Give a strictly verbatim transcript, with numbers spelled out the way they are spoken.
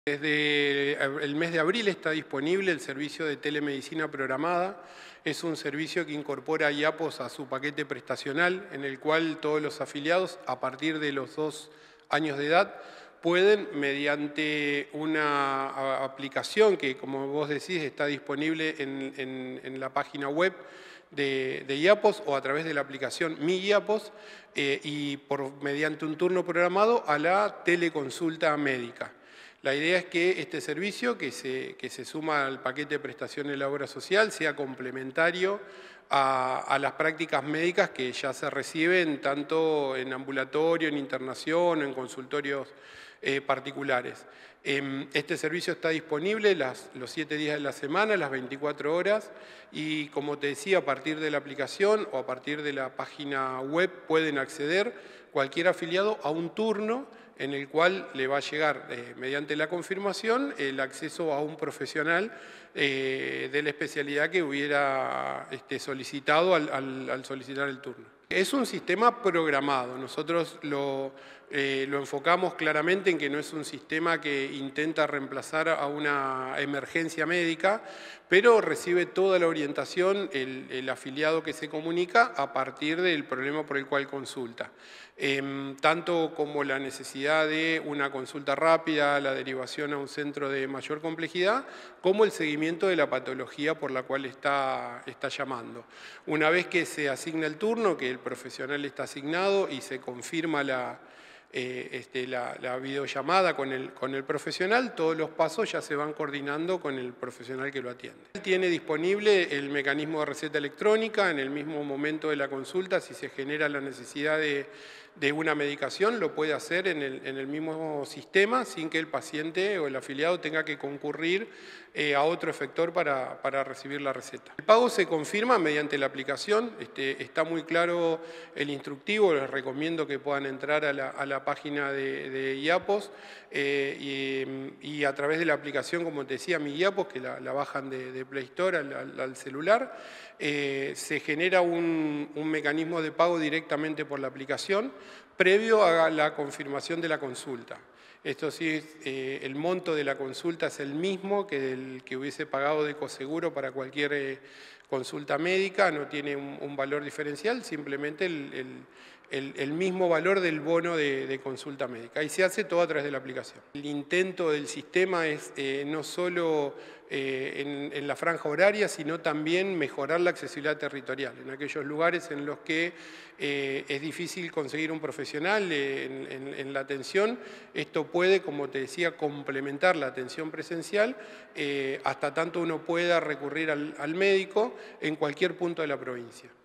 Desde el mes de abril está disponible el servicio de telemedicina programada. Es un servicio que incorpora I A P O S a su paquete prestacional, en el cual todos los afiliados, a partir de los dos años de edad, pueden, mediante una aplicación que, como vos decís, está disponible en, en, en la página web de, de I A P O S o a través de la aplicación Mi I A P O S, eh, y por, mediante un turno programado a la teleconsulta médica. La idea es que este servicio, que se, que se suma al paquete de prestaciones de la obra social, sea complementario a, a las prácticas médicas que ya se reciben tanto en ambulatorio, en internación, en consultorios eh, particulares. Eh, este servicio está disponible las, los siete días de la semana, las veinticuatro horas, y como te decía, a partir de la aplicación o a partir de la página web pueden acceder cualquier afiliado a un turno en el cual le va a llegar, eh, mediante la confirmación, el acceso a un profesional eh, de la especialidad que hubiera este, solicitado al, al, al solicitar el turno. Es un sistema programado. Nosotros lo, eh, lo enfocamos claramente en que no es un sistema que intenta reemplazar a una emergencia médica, pero recibe toda la orientación el, el afiliado que se comunica a partir del problema por el cual consulta. Eh, tanto como la necesidad de una consulta rápida, la derivación a un centro de mayor complejidad, como el seguimiento de la patología por la cual está, está llamando. Una vez que se asigna el turno, que el profesional está asignado y se confirma la, eh, este, la, la videollamada con el, con el profesional, todos los pasos ya se van coordinando con el profesional que lo atiende. Tiene disponible el mecanismo de receta electrónica en el mismo momento de la consulta. Si se genera la necesidad de, de una medicación, lo puede hacer en el, en el mismo sistema sin que el paciente o el afiliado tenga que concurrir eh, a otro efector para, para recibir la receta. El pago se confirma mediante la aplicación. Este, está muy claro el instructivo. Les recomiendo que puedan entrar a la, a la página de, de I A P O S eh, y, y a través de la aplicación, como te decía, Mi I A P O S, que la, la bajan de, de Play Store al, al, al celular, eh, se genera un, un mecanismo de pago directamente por la aplicación previo a la confirmación de la consulta. Esto sí, eh, el monto de la consulta es el mismo que el que hubiese pagado de coseguro para cualquier eh, consulta médica, no tiene un, un valor diferencial, simplemente el, el, el, el mismo valor del bono de, de consulta médica. Y se hace todo a través de la aplicación. El intento del sistema es eh, no solo eh, en, en la franja horaria, sino también mejorar la accesibilidad territorial. En aquellos lugares en los que eh, es difícil conseguir un profesional eh, en, en, en la atención, esto puede, como te decía, complementar la atención presencial eh, hasta tanto uno pueda recurrir al, al médico en cualquier punto de la provincia.